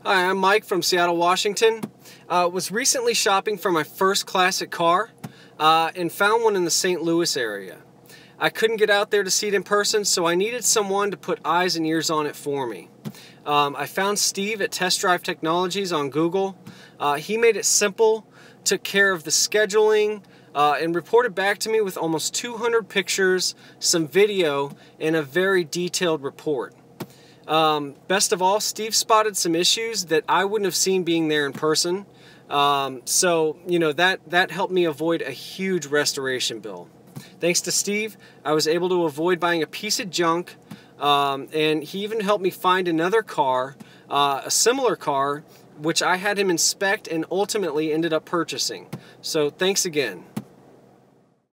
Hi, I'm Mike from Seattle, Washington. Was recently shopping for my first classic car and found one in the St. Louis area. I couldn't get out there to see it in person, so I needed someone to put eyes and ears on it for me. I found Steve at Test Drive Technologies on Google. He made it simple, took care of the scheduling, and reported back to me with almost 200 pictures, some video, and a very detailed report. Best of all, Steve spotted some issues that I wouldn't have seen being there in person. So, you know, that helped me avoid a huge restoration bill. Thanks to Steve, I was able to avoid buying a piece of junk, and he even helped me find another car, a similar car, which I had him inspect and ultimately ended up purchasing. So thanks again.